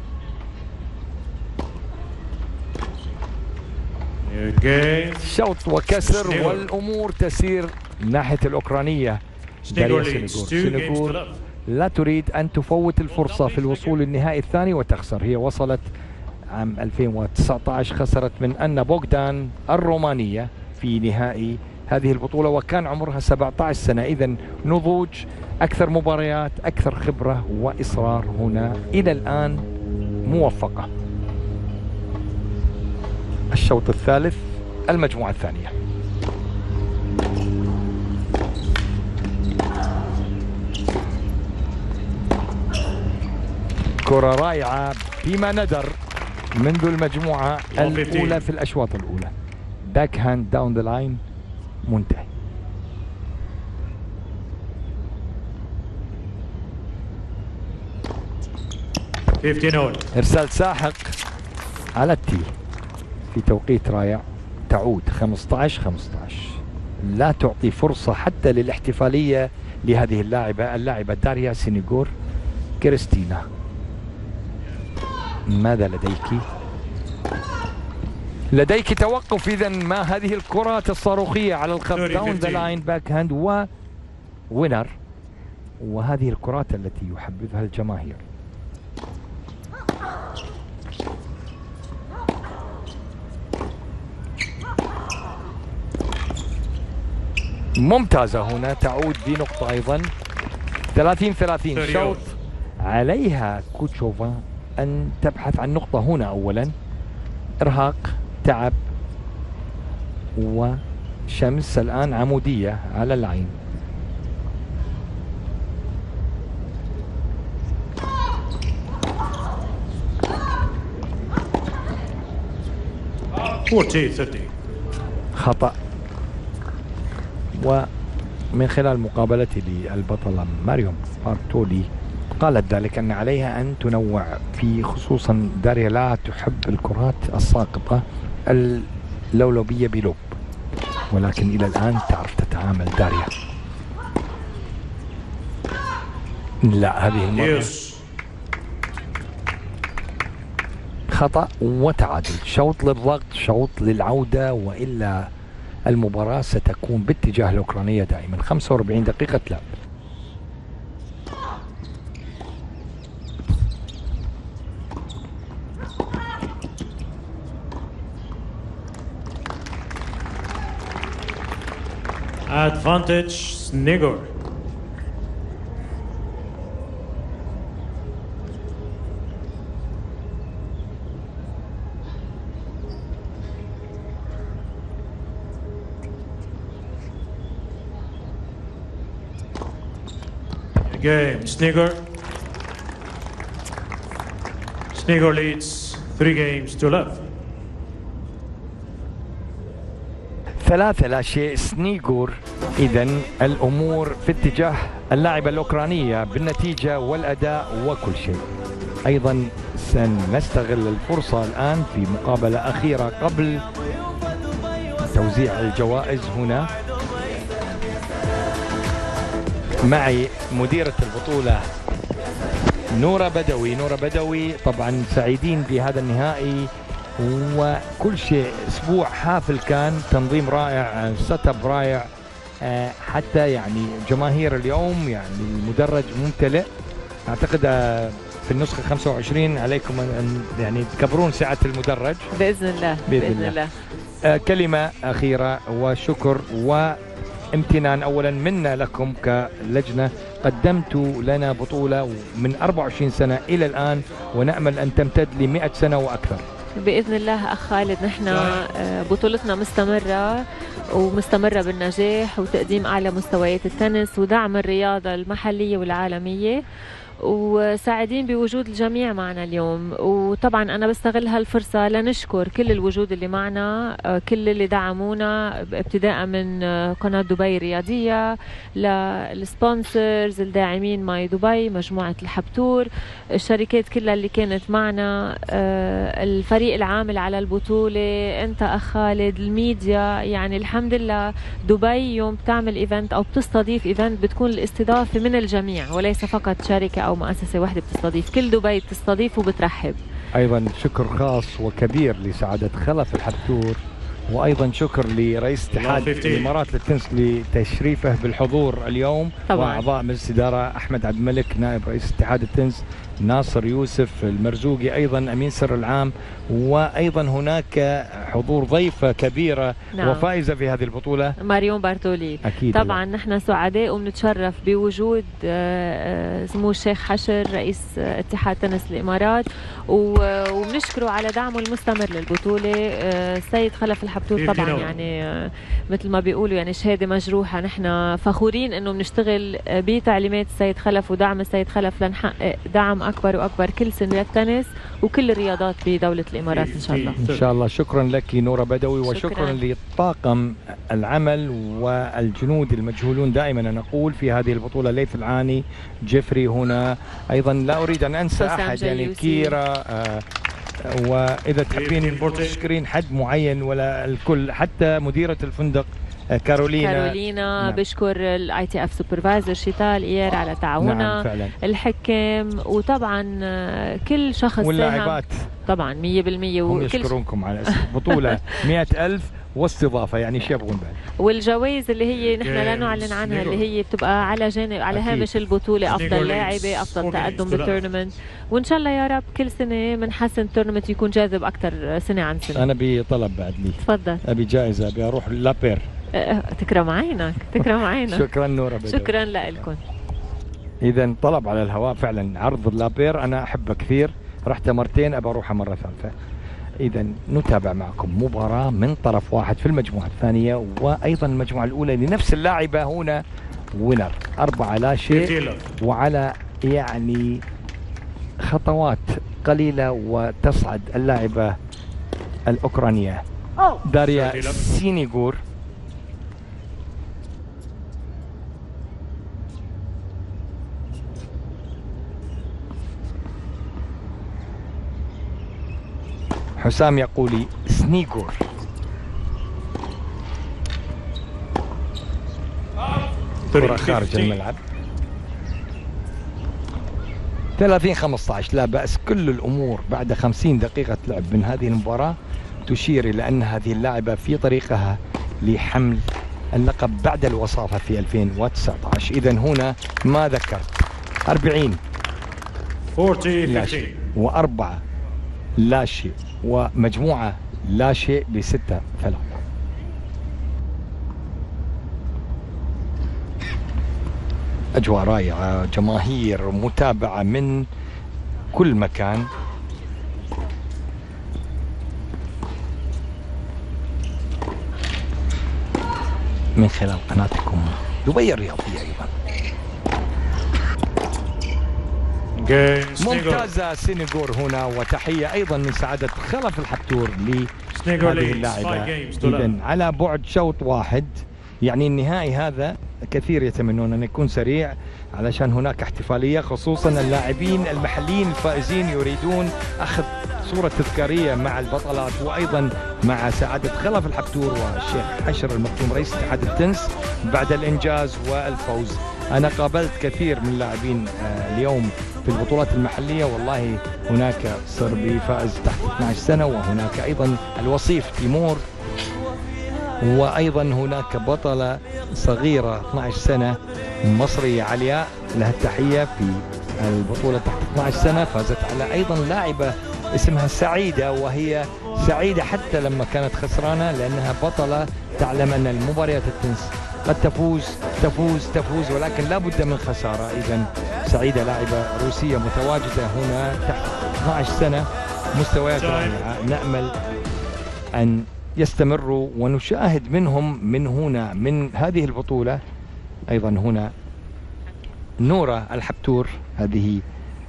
Speaker 1: شوط وكسر والأمور تسير ناحية الأوكرانية. داريا سنيغور. سنيغور لا تريد أن تفوت الفرصة في الوصول للنهائي الثاني وتخسر. هي وصلت عام ألفين وتسعة عشر، خسرت من أنا بوغدان الرومانية في نهائي هذه البطولة وكان عمرها سبعة عشر سنة. إذن نضوج، أكثر مباريات، أكثر خبرة وإصرار هنا إلى الآن موفقة. الشوط الثالث، المجموعة الثانية. كرة رائعة فيما ندر منذ المجموعة الأولى في الأشواط الأولى. باك هاند داون ذا لاين منتهي. إرسال ساحق على التي في توقيت رائع. تعود خمسة عشر خمسة عشر. لا تعطي فرصة حتى للاحتفالية لهذه اللاعبة اللاعبة داريا سنيغور. كريستينا، ماذا لديك؟ لديك توقف. إذا ما هذه الكرات الصاروخية على الخط؟ داون ذا لاين، باك هاند ووينر. وهذه الكرات التي يحبذها الجماهير. ممتازة هنا، تعود بنقطة أيضا. ثلاثين ثلاثين. شوط عليها كوتشوفا أن تبحث عن نقطة هنا أولا. إرهاق، تعب، وشمس الآن عمودية على العين. خطأ. ومن خلال مقابلتي للبطلة ماريوم بارتولي قالت ذلك أن عليها أن تنوع، في خصوصا داريا لا تحب الكرات الساقطة اللولبية بلوب، ولكن إلى الآن تعرف تتعامل داريا. لا، هذه المرة خطأ وتعادل. شوط للضغط، شوط للعودة، وإلا المباراة ستكون باتجاه الأوكرانية دائما. خمسة وأربعين دقيقة لعب.
Speaker 2: Advantage Snigor. Game, Snigor. Snigor leads three games to love.
Speaker 1: ثلاثة لا شيء سنيغور. إذن الأمور في اتجاه اللاعبة الأوكرانية بالنتيجة والأداء وكل شيء. أيضا سنستغل الفرصة الآن في مقابلة أخيرة قبل توزيع الجوائز هنا. معي مديرة البطولة نورة بدوي. نورة بدوي طبعا سعيدين بهذا النهائي وكل شيء. اسبوع حافل كان، تنظيم رائع، سيت اب رائع، حتى يعني جماهير اليوم يعني المدرج ممتلئ. اعتقد في النسخة خمسة وعشرين عليكم ان يعني تكبرون سعة المدرج
Speaker 5: بإذن الله.
Speaker 1: بإذن, بإذن الله, الله. كلمة أخيرة وشكر وامتنان أولا منا لكم كلجنة. قدمتوا لنا بطولة من أربع وعشرين سنة إلى الآن ونأمل أن تمتد لمئة سنة وأكثر
Speaker 5: بإذن الله. أخ خالد، نحن بطولتنا مستمرة ومستمرة بالنجاح وتقديم أعلى مستويات التنس ودعم الرياضة المحلية والعالمية، وسعيدين بوجود الجميع معنا اليوم. وطبعا أنا بستغل هالفرصة لنشكر كل الوجود اللي معنا، كل اللي دعمونا ابتداء من قناة دبي الرياضية للسبونسرز الداعمين ماي دبي، مجموعة الحبتور، الشركات كلها اللي كانت معنا، الفريق العامل على البطولة، أنت أخ خالد، الميديا. يعني الحمد لله دبي يوم بتعمل إيفنت أو بتستضيف إيفنت بتكون الاستضافة من الجميع وليس فقط شركة أو مؤسسة واحدة بتستضيف، كل دبي بتستضيف وبترحب.
Speaker 1: أيضا شكر خاص وكبير لسعادة خلف الحبتور، وأيضا شكر لرئيس اتحاد الإمارات للتنس لتشريفه بالحضور اليوم طبعا. وأعضاء مجلس إدارة أحمد عبد الملك نائب رئيس اتحاد التنس، ناصر يوسف المرزوقي أيضا أمين سر العام، وأيضا هناك حضور ضيفة كبيرة نعم. وفائزة في هذه البطولة
Speaker 5: ماريون بارتولي.
Speaker 1: أكيد
Speaker 5: طبعا الله. نحن سعداء وبنتشرف بوجود سمو الشيخ حشر رئيس اتحاد تنس الإمارات، وبنشكره على دعمه المستمر للبطولة. السيد خلف الحبتور طبعا يعني مثل ما بيقولوا يعني شهادة مجروحة. نحن فخورين انه بنشتغل بتعليمات السيد خلف ودعم السيد خلف لنحقق دعم أكبر وأكبر كل سنة للتنس وكل الرياضات بدولة الإمارات إن شاء الله.
Speaker 1: إن شاء الله. شكرا لك نورة بدوي، وشكرا لطاقم العمل والجنود المجهولون دائما نقول في هذه البطولة، ليث العاني، جيفري هنا، أيضا لا أريد أن أنسى أحد يعني كيرا، آه وإذا تحبين تشكرين حد معين ولا الكل، حتى مديرة الفندق كارولينا
Speaker 5: كارولينا نعم. بشكر الاي تي اف سوبرفايزر شيتال ايير على تعاونها نعم الحكم، وطبعا كل شخص
Speaker 1: واللاعبات
Speaker 5: طبعا مية بالمية
Speaker 1: هم يشكرونكم على بطولة مئة ألف واستضافة، يعني شو يبغون بعد.
Speaker 5: والجوائز اللي هي نحن لا نعلن عنها اللي هي بتبقى على جانب على هامش البطولة، أفضل لاعبة، أفضل تقدم بالتورنمنت، وإن شاء الله يا رب كل سنة بنحسن التورنمنت يكون جاذب أكثر سنة عن سنة.
Speaker 1: أنا بطلب بعد لي
Speaker 5: تفضل.
Speaker 1: أبي جائزة، أبي أروح لابير.
Speaker 5: تكرم عينك تكرم عينك.
Speaker 1: شكرا نورة بدوي.
Speaker 5: شكرا لكم.
Speaker 1: إذا طلب على الهواء فعلا عرض اللابير، أنا أحبه كثير، رحت مرتين أبى أروحها مرة ثالثة. إذا نتابع معكم مباراة من طرف واحد في المجموعة الثانية، وأيضا المجموعة الأولى لنفس اللاعبة هنا وينر أربعة لا شيء، وعلى يعني خطوات قليلة وتصعد اللاعبة الأوكرانية داريا سينيغور. حسام يقول سنيغور. كرة خارج الملعب. ثلاثين خمسة عشر لا بأس، كل الأمور بعد خمسين دقيقة لعب من هذه المباراة تشير إلى أن هذه اللاعبة في طريقها لحمل اللقب بعد الوصافة في ألفين وتسعة عشر. إذن هنا ما ذكرت أربعين لا شيء وأربعة لا شيء ومجموعة لا شيء بستة ثلاثة. أجواء رائعة، جماهير متابعة من كل مكان. من خلال قناتكم دبي الرياضية أيضا. ممتازة سينيغور هنا، وتحية أيضا من سعادة خلف الحبتور لهذه اللاعبة. إذن على بعد شوط واحد، يعني النهائي هذا كثير يتمنون أن يكون سريع علشان هناك احتفالية، خصوصا اللاعبين المحليين الفائزين يريدون أخذ صورة تذكارية مع البطلات، وأيضا مع سعادة خلف الحبتور والشيخ حشر المكتوم رئيس اتحاد التنس بعد الإنجاز والفوز. أنا قابلت كثير من اللاعبين اليوم في البطولات المحلية، والله هناك صربي فائز تحت اثنتي عشرة سنة، وهناك أيضا الوصيف تيمور، وأيضا هناك بطلة صغيرة اثنتي عشرة سنة مصرية علياء، لها التحية في البطولة تحت اثنتي عشرة سنة، فازت على أيضا لاعبة اسمها سعيدة، وهي سعيدة حتى لما كانت خسرانة لأنها بطلة تعلم أن المباريات التنس قد تفوز تفوز تفوز ولكن لا بد من خسارة. إذن سعيدة لاعبة روسية متواجدة هنا تحت اثنتي عشرة سنة، مستويات رائعة، نأمل أن يستمروا ونشاهد منهم من هنا من هذه البطولة. أيضا هنا نورة الحبتور، هذه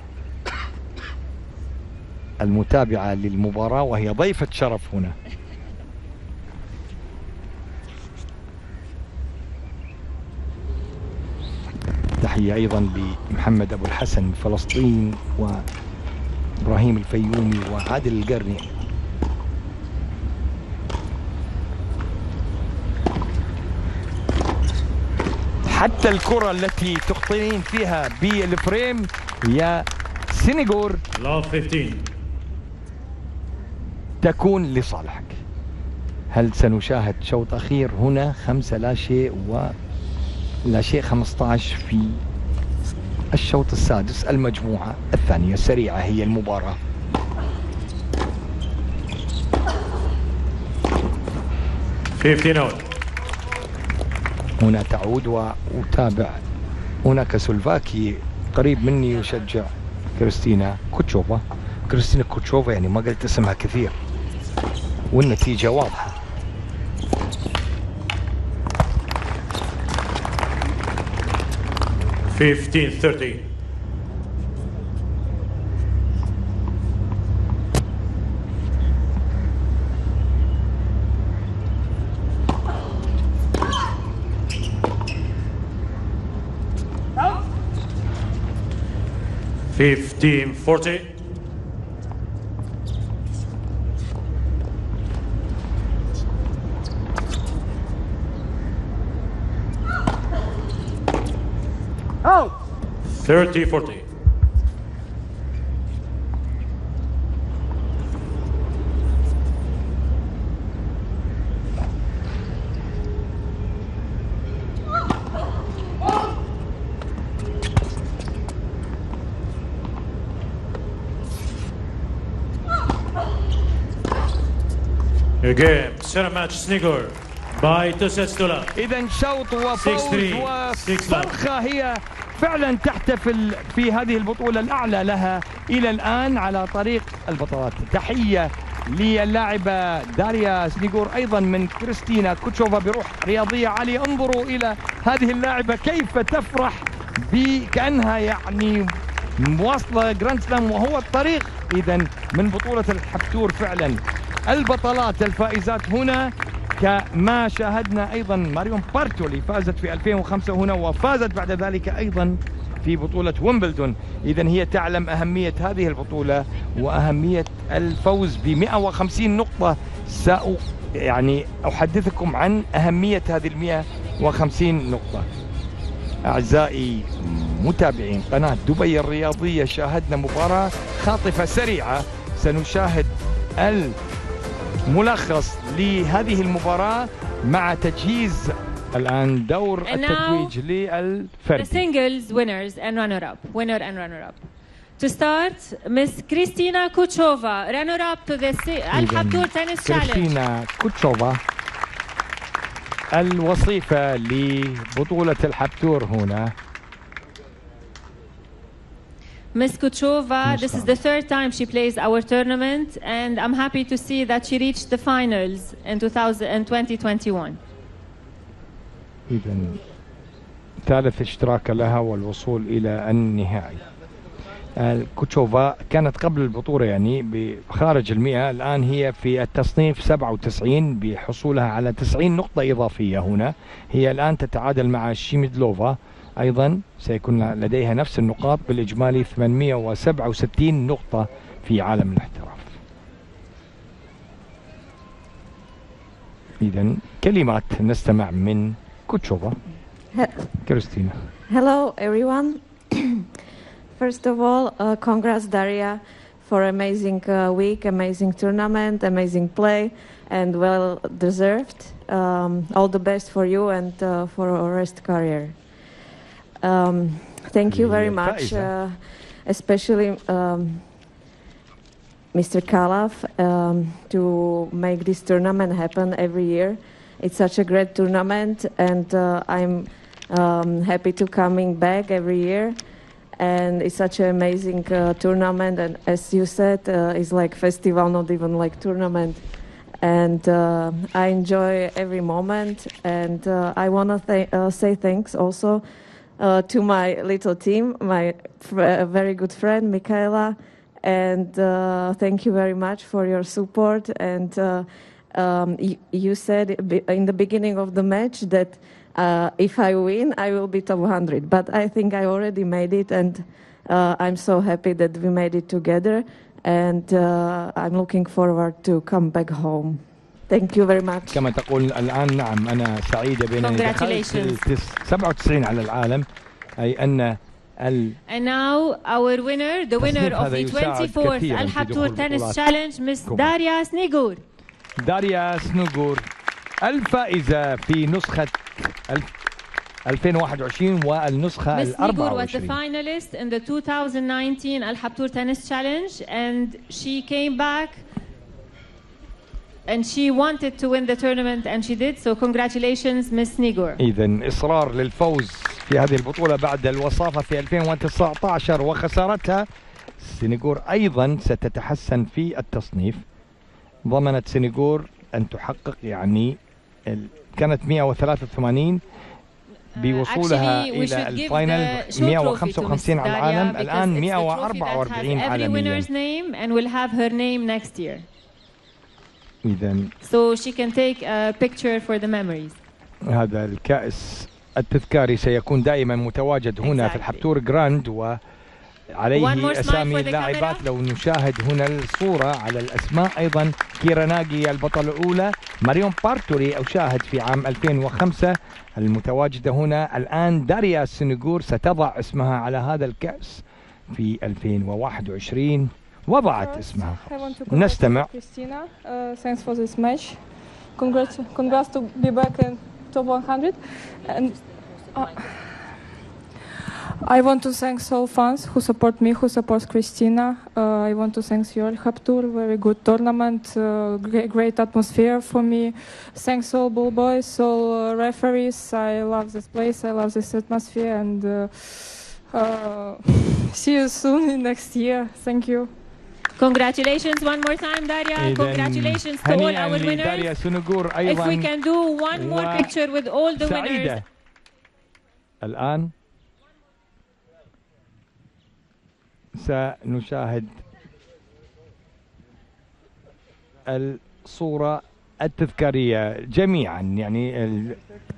Speaker 1: المتابعة للمباراة وهي ضيفة شرف هنا. تحية أيضا لمحمد أبو الحسن من فلسطين، وإبراهيم الفيومي، وعادل القرني. حتى الكرة التي تخطئين فيها بالفريم يا سينيغور تكون لصالحك. هل سنشاهد شوط أخير هنا؟ خمسة لا شيء ولا شيء خمسة عشر في الشوط السادس. المجموعة الثانية سريعة هي المباراة. هنا تعود وأتابع. هناك سلوفاكي قريب مني يشجع كريستينا كوتشوفا. كريستينا كوتشوفا يعني ما قلت اسمها كثير والنتيجة واضحة.
Speaker 2: fifteen thirty. fifteen forty.
Speaker 3: Oh.
Speaker 2: thirty forty. Again, center match Sneaker by two sets to love.
Speaker 1: إذا شوط وفوز وصرخة هي فعلا تحتفل في هذه البطولة الأعلى لها إلى الآن على طريق البطولات. تحية للاعبة داريا سنيغور أيضا من كريستينا كوتشوفا بروح رياضية عالية. انظروا إلى هذه اللاعبة كيف تفرح بكأنها يعني مواصلة جراند سلام وهو الطريق. إذا من بطولة الحبتور فعلا البطلات الفائزات هنا كما شاهدنا أيضا ماريون بارتولي فازت في ألفين وخمسة هنا وفازت بعد ذلك أيضا في بطولة ويمبلدون. إذن هي تعلم أهمية هذه البطولة وأهمية الفوز ب مئة وخمسين نقطة. سأ يعني أحدثكم عن أهمية هذه ال مئة وخمسين نقطة. أعزائي متابعين قناة دبي الرياضية، شاهدنا مباراة خاطفة سريعة. سنشاهد الملخص لهذه المباراة مع تجهيز الآن دور التتويج للفردي.
Speaker 5: The singles winners and runner-up, winner and runner-up. To start, Miss Kristina Kuchova, runner-up to the Al-Habtoor Tennis Challenge.
Speaker 1: كريستينا كوتشوفا الوصيفة لبطولة الحبتور هنا
Speaker 5: Miss Kuchova, this is the third time she plays our tournament, and I'm happy to see that she reached the finals in twenty twenty-one.
Speaker 1: إذا ثالث اشتراك لها والوصول إلى النهائي. كوتشوفا كانت قبل البطولة يعني بخارج المئة، الآن هي في التصنيف سبعة وتسعين بحصولها على تسعين نقطة إضافية. هنا هي الآن تتعادل مع شيميدلوفا، أيضا سيكون لديها نفس النقاط، بالإجمالي ثمانمئة وسبعة وستين نقطة في عالم الاحتراف. إذن كلمات نستمع من كوتشوفا. كريستينا.
Speaker 6: Hello everyone. First of all, uh, congrats Daria for amazing uh, week, amazing tournament, amazing play, and well deserved. Um, all the best for you and uh, for your rest career. Um, thank you very much, uh, especially um, Mister Kalaf, um, to make this tournament happen every year. It's such a great tournament, and uh, I'm um, happy to coming back every year. And it's such an amazing uh, tournament, and as you said, uh, it's like festival, not even like tournament. And uh, I enjoy every moment, and uh, I want to th uh, say thanks also uh, to my little team, my fr very good friend Michaela, and uh, thank you very much for your support. And uh, um, you said in the beginning of the match that Uh, if I win, I will be top one hundred. But I think I already made it, and uh, I'm so happy that we made it together. And uh, I'm looking forward to come back home. Thank you very much.
Speaker 1: كما تقول الآن، نعم أنا سعيدة بأنني دخلت سبعة وتسعين على العالم، أي أن ال
Speaker 5: And now our winner, the winner of the twenty-fourth Al Habtoor Tennis Challenge, Miss Daria Snigur.
Speaker 1: داريا سنوغور الفائزة في نسخة ألفين وواحد وعشرين والنسخة الأربعة وعشرين.
Speaker 5: Miss Snigur was the finalist in the two thousand nineteen Al Habtoor Tennis Challenge, and she came back and she wanted to win the tournament, and she did. So congratulations, Miss Snigur.
Speaker 1: إذن إصرار للفوز في هذه البطولة بعد الوصافة في ألفين وتسعة عشر وخسارتها. سنغور أيضا ستتحسن في التصنيف. ضمنت سنغور أن تحقق يعني كانت مئة وثلاثة وثمانين بوصولها إلى الفاينل، مئة وخمسة وخمسين على العالم، الآن مئة وأربعة وأربعين عالميا. إذن
Speaker 5: so she can take a picture for the memories.
Speaker 1: هذا الكأس التذكاري سيكون دائما متواجد هنا exactly. في الحبتور جراند، وعليه أسامي اللاعبات. لو نشاهد هنا الصورة على الأسماء، أيضا كيرا ناجي البطلة الأولى، ماريون بارتوري أشاهد في عام ألفين وخمسة المتواجدة هنا. الآن داريا سنغور ستضع اسمها على هذا الكأس في ألفين وواحد وعشرين، وضعت اسمها. نستمع.
Speaker 7: Christina, uh, thanks for this match. Congrats, congrats to be back in top one hundred. And uh, I want to thank all fans who support me, who support Christina. Uh, I want to thank you Al Habtoor, very good tournament, uh, great, great atmosphere for me. Thanks all bull boys, all uh, referees. I love this place, I love this atmosphere, and uh, uh, see you soon in next year. Thank you.
Speaker 5: Congratulations one more time, Daria. Congratulations to all our winners. If we can do one more picture with all the winners.
Speaker 1: الآن سنشاهد الصورة التذكارية جميعا، يعني ال...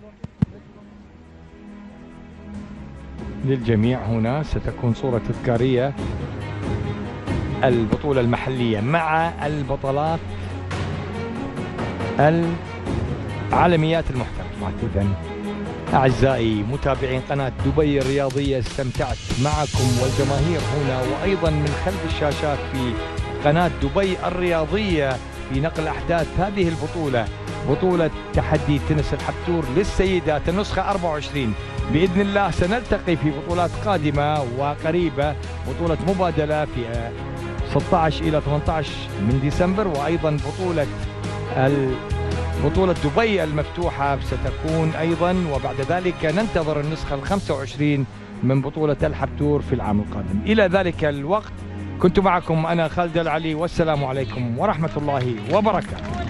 Speaker 1: للجميع هنا ستكون صورة تذكارية البطولة المحلية مع البطلات العالميات المحترفات. إذن أعزائي متابعين قناة دبي الرياضية، استمتعت معكم والجماهير هنا وأيضا من خلف الشاشات في قناة دبي الرياضية في نقل أحداث هذه البطولة، بطولة تحدي تنس الحبتور للسيدات النسخة أربعة وعشرين. بإذن الله سنلتقي في بطولات قادمة وقريبة، بطولة مبادلة في ستة عشر إلى ثمانية عشر من ديسمبر، وأيضا بطولة بطولة دبي المفتوحة ستكون أيضا، وبعد ذلك ننتظر النسخة الخمسة وعشرين من بطولة الحب تور في العام القادم. إلى ذلك الوقت كنت معكم أنا خالد العلي، والسلام عليكم ورحمة الله وبركاته.